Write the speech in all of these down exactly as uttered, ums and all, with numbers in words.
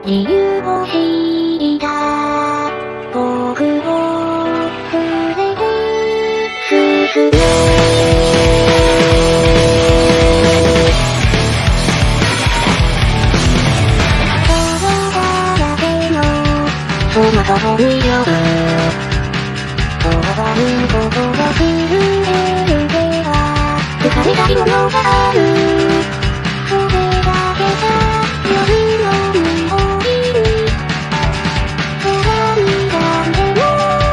理由を知りた。僕を連れて進め。そのそぶり夜当番ことがする上では疲れたりものがある。それだけじゃ夜の匂いに空にがんでも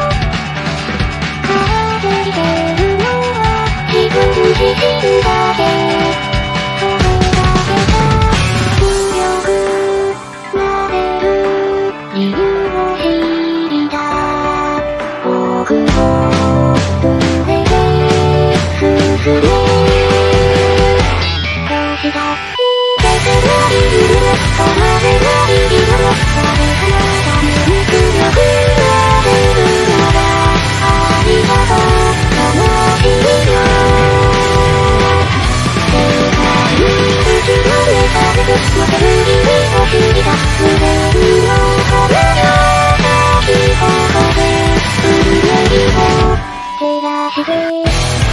空でいてるのは自分自身だけ。それだけじゃ強くなれる理由僕を連れて進め。少しだけ切ない夢止まれない理由誰かのために強くなれるならありがとう悲しいよ。世界に宇宙の目覚めく持てる理由を知りた。無限の花よ咲き誇れ照らして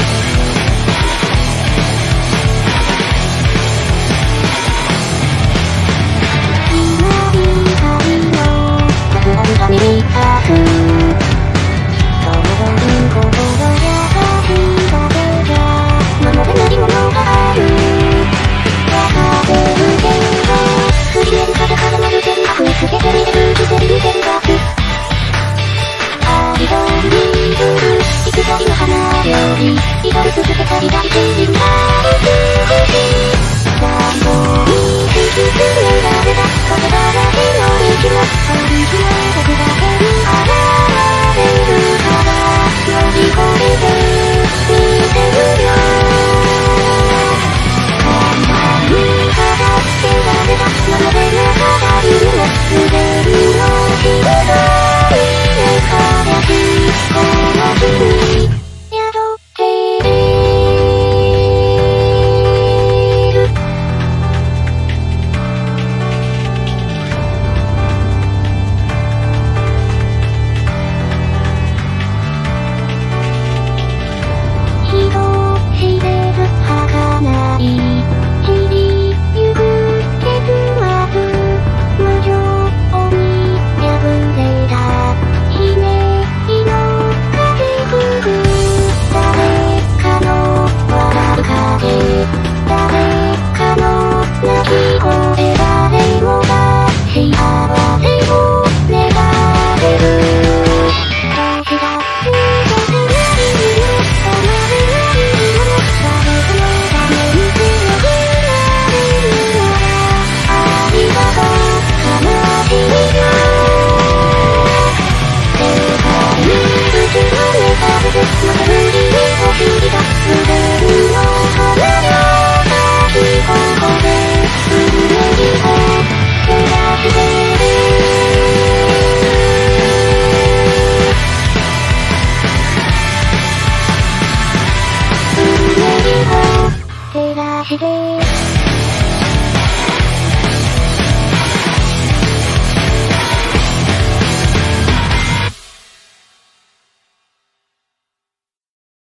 今みたいの夏の痛みに立つそういうことが優しいだけじゃ守れないものがある。わかってるけどすり減る風からなる線が増えすぎて見てるしてる線がつありどにする幾度の花より祈り続けたり大事になる美しい最後に突き詰められたそれだらけの道は本気の僕だけに現れるから乗り越えてみせるよ。簡単に飾ってられたまでなかった夢無限の広がり輝きこの日に宿ってる。人知れず儚い散りゆく結末無情に破れたひねりの風吹く誰かの笑う影誰かの泣き声誰もが幸せを願える。少しだけ切ない夢止まれない理由誰かのために強くなれるならありがとう悲しいよ。世界に宇宙の目覚めく持てる理由を知りた。無限の花よ咲き誇れ運命を照らしてる。運命を照らして